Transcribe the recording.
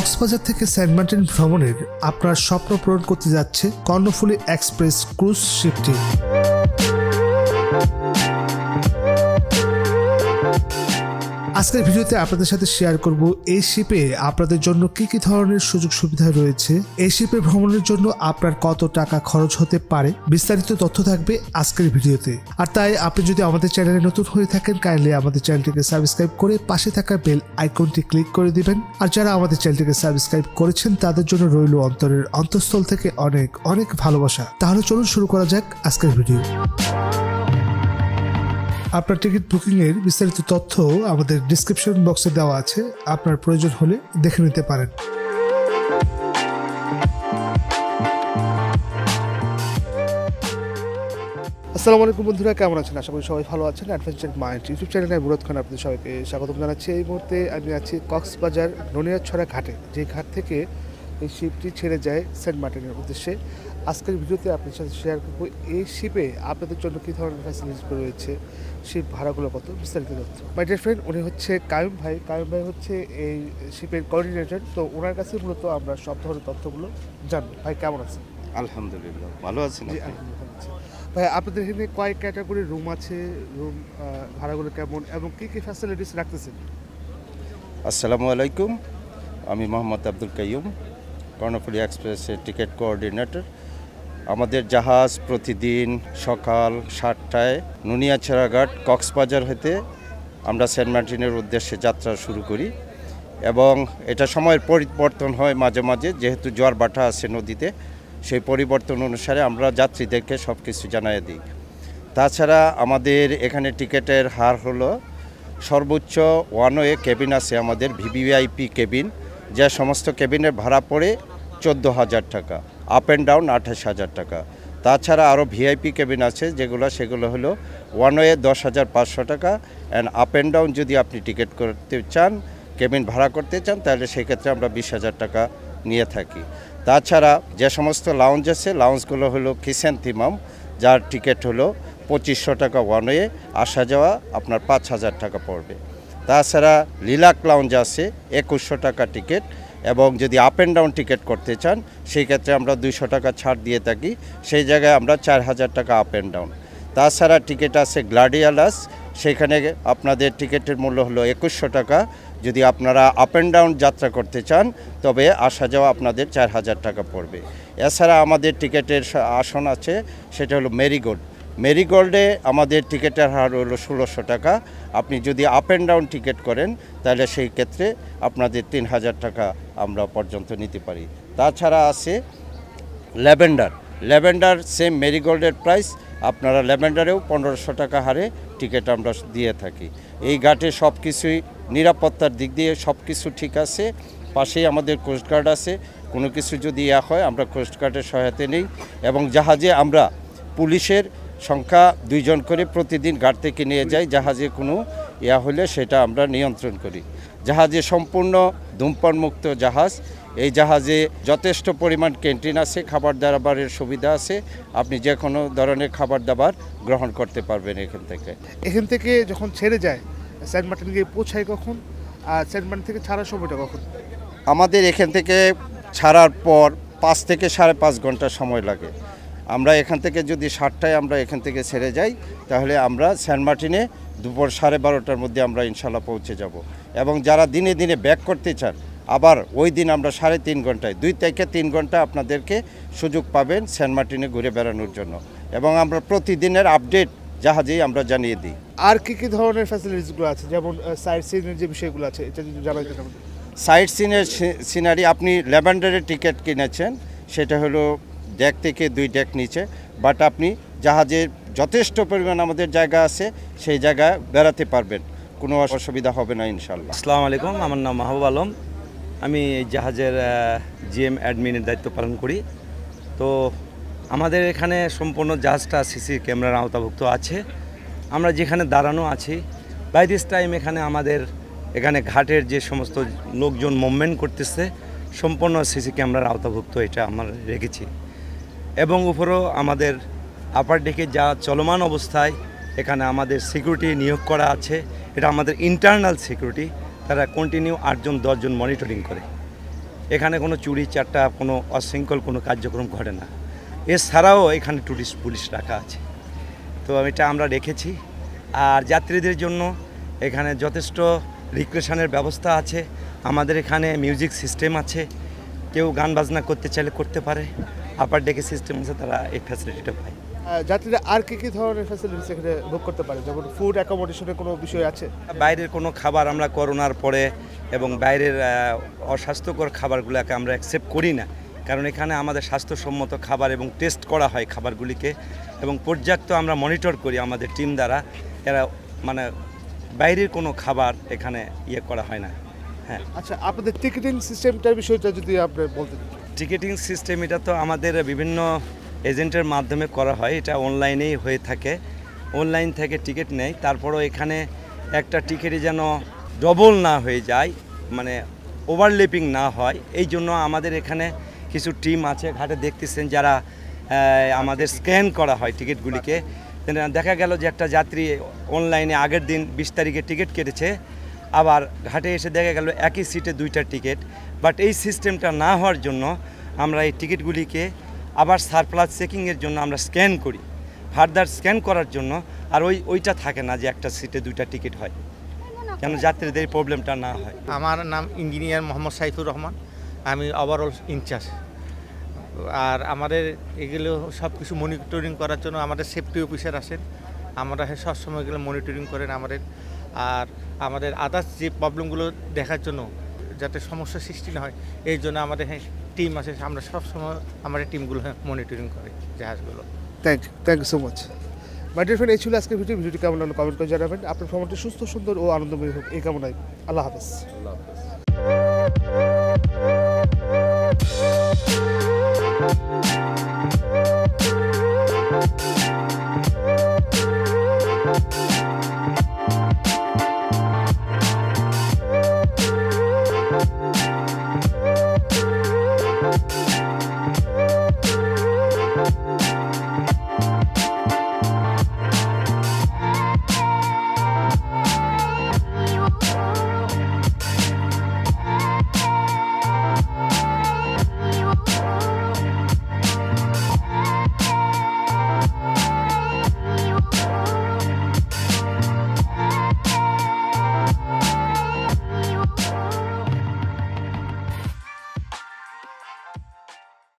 কক্সবাজার থেকে Saint Martin ভ্রমণের আপনার স্বপ্ন পূরণ করতে যাচ্ছে কর্ণফুলী এক্সপ্রেস ক্রুজ শিপটি। আজকের ভিডিওতে আপনাদের সাথে শেয়ার করব এই শিপে আপনাদের জন্য কি কি ধরনের সুযোগ সুবিধা রয়েছে, এই শিপে ভ্রমণের জন্য আপনার কত টাকা খরচ হতে পারে, বিস্তারিত তথ্য থাকবে আজকের ভিডিওতে। আর তাই আপনি যদি আমাদের চ্যানেলে নতুন হয়ে থাকেন, কাইন্ডলি আমাদের চ্যানেলটিকে সাবস্ক্রাইব করে পাশে থাকা বেল আইকনটি ক্লিক করে দিবেন। আর যারা আমাদের চ্যানেলটিকে সাবস্ক্রাইব করেছেন তাদের জন্য রইল অন্তরের অন্তঃস্থল থেকে অনেক অনেক ভালোবাসা। তাহলে চলুন শুরু করা যাক আজকের ভিডিও। আপনার টিকিট বুকিং এর বিস্তারিত তথ্য আমাদের ডেসক্রিপশন বক্সে দেওয়া আছে, আপনার প্রয়োজন হলে দেখে নিতে পারেন। আসসালামু আলাইকুম বন্ধুরা, কেমন আছেন? আশা করি সবাই ভালো আছেন। অ্যাডভেঞ্চার মাইন্ড ইউটিউব চ্যানেলে মুরাদ খান আপনাদের সবাইকে স্বাগতম জানাচ্ছি। এই মুহূর্তে আমি আছি কক্সবাজার ননিয়াছড়া ঘাটে, যে ঘাট থেকে এই শিপটি ছেড়ে যায় সেন্ট মার্টিনের উদ্দেশ্যে। আজকের ভিডিওতে আপনার সাথে শেয়ার করবো এই শিপে আপনাদের জন্য কী ধরনের ফ্যাসিলিটিস রয়েছে, শিপ ভাড়াগুলো কত, বিস্তারিত তথ্য। মাই ডিয়ার ফ্রেন্ড, উনি হচ্ছে কায়ুম ভাই। কায়ুম ভাই হচ্ছে এই শিপের কোঅর্ডিনেটর। তো ওনার কাছে মূলত আমরা সব ধরনের তথ্যগুলো জানবো। ভাই কেমন আছেন? আলহামদুলিল্লাহ ভালো আছেন। জি আলহামদুলিল্লাহ। ভাই আপনাদের এখানে কয় ক্যাটাগরির রুম আছে, রুম ভাড়াগুলো কেমন এবং কী কী ফ্যাসিলিটিস রাখতেছেন? আসসালামু আলাইকুম, আমি মোহাম্মদ আব্দুল কাইয়ুম, কর্ণফুলী এক্সপ্রেসের টিকিট কোঅর্ডিনেটর। আমাদের জাহাজ প্রতিদিন সকাল 7টায় নুনিয়াছড়া ঘাট কক্সবাজার হতে আমরা সেন্ট মার্টিনের উদ্দেশ্যে যাত্রা শুরু করি এবং এটা সময়ের পরিবর্তন হয় মাঝে মাঝে, যেহেতু জোয়ার ভাটা আছে নদীতে, সেই পরিবর্তন অনুসারে আমরা যাত্রীদেরকে সব কিছু জানিয়ে দিই। তাছাড়া আমাদের এখানে টিকিটের হার হলো সর্বোচ্চ ওয়ান ওয়ে কেবিন আছে আমাদের, ভিভিআইপি কেবিন, যে সমস্ত কেবিনের ভাড়া পড়ে 14,000 টাকা, আপ অ্যান্ড ডাউন 28,000 টাকা। তাছাড়া আরও ভিআইপি কেবিন আছে সেগুলো হলো ওয়ান ওয়ে 10,500 টাকা, অ্যান্ড আপ অ্যান্ড ডাউন যদি আপনি টিকিট করতে চান, কেবিন ভাড়া করতে চান, তাহলে সেক্ষেত্রে আমরা 20,000 টাকা নিয়ে থাকি। তাছাড়া যে সমস্ত লাউঞ্জ আছে, লাউঞ্জগুলো হলো কিচেন থিমাম, যার টিকিট হলো 2500 টাকা ওয়ান ওয়ে, আসা যাওয়া আপনার 5,000 টাকা পড়বে। তাছাড়া লিলাক লাউঞ্জ আছে 2100 টাকা টিকিট, এবং যদি আপ অ্যান্ড ডাউন টিকিট করতে চান সেই ক্ষেত্রে আমরা 200 টাকা ছাড় দিয়ে থাকি, সেই জায়গায় আমরা 4,000 টাকা আপ অ্যান্ড ডাউন। তাছাড়া টিকিট আছে গ্লাডিয়ালাস, সেখানে আপনাদের টিকিটের মূল্য হলো 2100 টাকা। যদি আপনারা আপ অ্যান্ড ডাউন যাত্রা করতে চান তবে আসা যাওয়া আপনাদের 4,000 টাকা পড়বে। এছাড়া আমাদের টিকিটের আসন আছে, সেটা হলো মেরিগোল্ড। মেরিগোল্ডে আমাদের টিকিটের হার হলো 1,600 টাকা। আপনি যদি আপ অ্যান্ড ডাউন টিকিট করেন তাহলে সেই ক্ষেত্রে আপনাদের 3,000 টাকা আমরা পর্যন্ত নিতে পারি। তাছাড়া আছে ল্যাভেন্ডার সেম মেরিগোল্ডের প্রাইস, আপনারা ল্যাভেন্ডারেও 1,500 টাকা হারে টিকিট আমরা দিয়ে থাকি। এই ঘাটে সব কিছুই নিরাপত্তার দিক দিয়ে সব কিছু ঠিক আছে। পাশেই আমাদের কোস্টগার্ড আছে, কোনো কিছু যদি হয় আমরা কোস্টগার্ডের সহায়তা নেই, এবং জাহাজে আমরা পুলিশের সংখ্যা 2 জন করে প্রতিদিন ঘাট থেকে নিয়ে যাই। জাহাজে কোনো হলে সেটা আমরা নিয়ন্ত্রণ করি। জাহাজে সম্পূর্ণ ধূমপানমুক্ত জাহাজ। এই জাহাজে যথেষ্ট পরিমাণ ক্যান্টিন আছে, খাবার দাবারের সুবিধা আছে, আপনি যে কোনো ধরনের খাবার দাবার গ্রহণ করতে পারবেন এখান থেকে। যখন ছেড়ে যায় সেন্ট মার্টিন গিয়ে পৌঁছায় কখন, আর সেন্ট মার্টিন থেকে ছাড়ার সময়টা কখন? আমাদের এখান থেকে ছাড়ার পর 5 থেকে 5.5 ঘন্টা সময় লাগে। আমরা এখান থেকে যদি 7টায় আমরা এখান থেকে ছেড়ে যাই তাহলে আমরা সেন্ট মার্টিনে দুপুর 12:30টার মধ্যে আমরা ইনশাল্লাহ পৌঁছে যাব। এবং যারা দিনে দিনে ব্যাক করতে চান, আবার ওই দিন আমরা 3.5 ঘন্টায় 2 থেকে 3 ঘন্টা আপনাদেরকে সুযোগ পাবেন সেন্ট মার্টিনে ঘুরে বেড়ানোর জন্য, এবং আমরা প্রতিদিনের আপডেট জাহাজেই আমরা জানিয়ে দিই। আর কী কী ধরনের ফ্যাসিলিটিসগুলো আছে, যেমন সাইট সিনের যে বিষয়গুলো আছে, এটা যদি জানা যেত। সাইট সিনারি, আপনি ল্যাভেন্ডারের টিকিট কিনেছেন, সেটা হলো ডেক থেকে 2 ডেক নিচে, বাট আপনি জাহাজের যথেষ্ট পরিমাণ আমাদের জায়গা আছে, সেই জায়গায় বেড়াতে পারবেন, কোনো অসুবিধা হবে না ইনশাল্লাহ। আসসালামু আলাইকুম, আমার নাম মাহবুব আলম, আমি এই জাহাজের জিএম অ্যাডমিনের দায়িত্ব পালন করি। তো আমাদের এখানে সম্পূর্ণ জাহাজটা সিসি ক্যামেরার আওতাভুক্ত আছে। আমরা যেখানে দাঁড়ানো আছি বাই দিস টাইম এখানে ঘাটের যে সমস্ত লোকজন মুভমেন্ট করতেছে সম্পূর্ণ সিসি ক্যামেরার আওতাভুক্ত, এটা আমরা রেখেছি। এবং উপরেও আমাদের আপার ডেকে যা চলমান অবস্থায় এখানে আমাদের সিকিউরিটি নিয়োগ করা আছে, এটা আমাদের ইন্টারনাল সিকিউরিটি, তারা কন্টিনিউ 8 জন 10 জন মনিটরিং করে। এখানে কোনো চুরি চারটা কোনো অশৃঙ্খল কোনো কার্যক্রম ঘটে না। এছাড়াও এখানে টুরিস্ট পুলিশ রাখা আছে, তো এটা আমরা রেখেছি। আর যাত্রীদের জন্য এখানে যথেষ্ট রিক্রিয়েশনের ব্যবস্থা আছে। আমাদের এখানে মিউজিক সিস্টেম আছে, কেউ গান বাজনা করতে চাইলে করতে পারে। আপার ডেকে সিস্টেম আছে, তারা এই ফ্যাসিলিটিটা পায়। যাত্রীরা আর কি ধরনের ফ্যাসিলিটিস এখানে ভোগ করতে পারে, যেমন ফুড অ্যাকোমোডেশনের কোনো বিষয় আছে? বাইরের কোনো খাবার আমরা করোনার পরে এবং বাইরের অস্বাস্থ্যকর খাবারগুলোকে আমরা অ্যাকসেপ্ট করি না, কারণ এখানে আমাদের স্বাস্থ্যসম্মত খাবার এবং টেস্ট করা হয় খাবারগুলিকে, এবং পর্যাপ্ত আমরা মনিটর করি আমাদের টিম দ্বারা। এরা মানে বাইরের কোনো খাবার এখানে করা হয় না। হ্যাঁ, আচ্ছা, আপনাদের টিকিটিং সিস্টেমটার বিষয়টা যদি আপনি বলতেন। টিকিটিং সিস্টেম এটা তো আমাদের বিভিন্ন এজেন্টের মাধ্যমে করা হয়, এটা অনলাইনেই হয়ে থাকে। অনলাইন থেকে টিকিট নেয়, তারপরও এখানে একটা টিকিটে যেন ডবল না হয়ে যায়, মানে ওভারলেপিং না হয়, এই জন্য আমাদের এখানে কিছু টিম আছে ঘাটে দেখতেছেন, যারা আমাদের স্ক্যান করা হয় টিকিটগুলিকে। দেখা গেল যে একটা যাত্রী অনলাইনে আগের দিন 20 তারিখে টিকিট কেটেছে, আবার ঘাটে এসে দেখা গেল একই সিটে 2টা টিকিট। বাট এই সিস্টেমটা না হওয়ার জন্য আমরা এই টিকিটগুলিকে আবার সারপ্লাস চেকিংয়ের জন্য আমরা স্ক্যান করি, ফার্দার স্ক্যান করার জন্য। আর ওইটা থাকে না যে একটা সিটে 2টা টিকিট হয়, যেন যাত্রীদের এই প্রবলেমটা না হয়। আমার নাম ইঞ্জিনিয়ার মোহাম্মদ সাইফুর রহমান, আমি ওভারঅল ইনচার্জ। আর আমাদের এগুলো সব কিছু মনিটরিং করার জন্য আমাদের সেফটি অফিসার আসেন, আমরা সবসময় এগুলো মনিটরিং করেন আমাদের। আর আমাদের আদার্স যে প্রবলেমগুলো দেখার জন্য, যাতে সমস্যা সৃষ্টি না হয়, এই জন্য আমাদের টিম আছে, আমরা সবসময় আমাদের টিমগুলো মনিটরিং করি জাহাজগুলো। Thank you so much. My dear friend, এই ছিল আজকের ভিডিওটি কেমন লাগলো কমেন্ট করে জানাবেন। আপনার ভ্রমণটি সুস্থ, সুন্দর ও আনন্দময় হোক এই কামনায়। আল্লাহ হাফেজ।